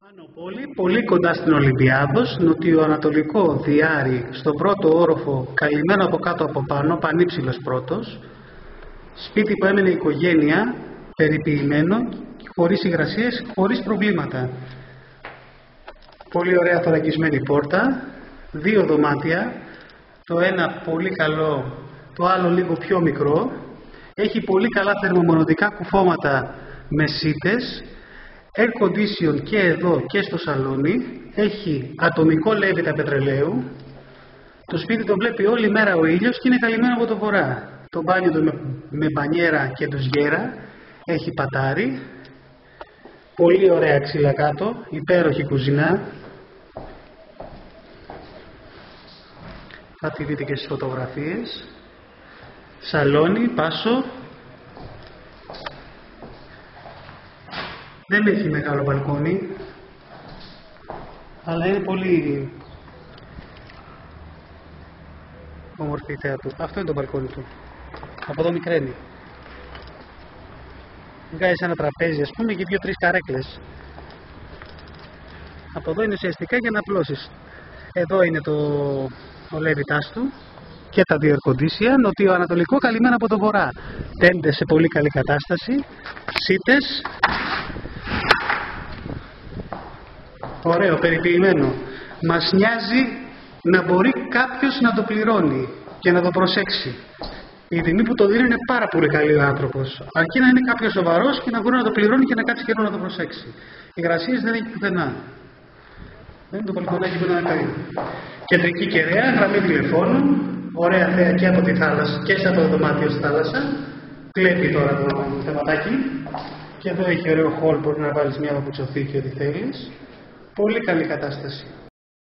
Ανοπόλη, πολύ κοντά στην Ολυμπιάδος, νοτιοανατολικό διάρρη, στον πρώτο όροφο, καλυμμένο από κάτω από πάνω, πανύψηλος πρώτος. Σπίτι που έμενε η οικογένεια, περιποιημένο, χωρίς υγρασίες, χωρίς προβλήματα. Πολύ ωραία θωρακισμένη πόρτα, 2 δωμάτια, το ένα πολύ καλό, το άλλο λίγο πιο μικρό. Έχει πολύ καλά θερμομονωτικά κουφώματα με σίτες, air condition και εδώ και στο σαλόνι. Έχει ατομικό λέβητα πετρελαίου. Το σπίτι το βλέπει όλη μέρα ο ήλιος και είναι καλυμμένο από το βορρά. Το μπάνιο του με μπανιέρα και ντουζιέρα. Έχει πατάρι. Πολύ ωραία ξύλα κάτω. Υπέροχη κουζίνα. Θα τη δείτε και στις φωτογραφίες. Σαλόνι, πάσο. Δεν έχει μεγάλο μπαλκόνι, αλλά είναι πολύ όμορφη η θέα του. Αυτό είναι το μπαλκόνι του. Από εδώ μικραίνει. Βγάζεις ένα τραπέζι, ας πούμε, και 2-3 καρέκλες. Από εδώ είναι ουσιαστικά για να απλώσεις. Εδώ είναι το λέβητάς του και τα 2 air condition, νοτιοανατολικό καλυμμένο από το βορρά. Τέντες σε πολύ καλή κατάσταση, σίτες. Ωραίο, περιποιημένο. Μας νοιάζει να μπορεί κάποιος να το πληρώνει και να το προσέξει. Η τιμή που το δίνει είναι πάρα πολύ καλή ο άνθρωπος. Αρκεί να είναι κάποιος σοβαρός και να μπορεί να το πληρώνει και να κάτσει καιρό να το προσέξει. Υγρασίες δεν έχει πουθενά. Δεν είναι το μπαλκονάκι που είναι ένα καλή. Κεντρική κεραία, γραμμή τηλεφώνου. Ωραία θέα και από τη θάλασσα και από το δωμάτιο στη θάλασσα. Κλέπει τώρα το θεματάκι. Και εδώ έχει ωραίο χολ, μπορεί να βάλεις μια παπουτσοθήκη ό,τι θέλεις. Πολύ καλή κατάσταση.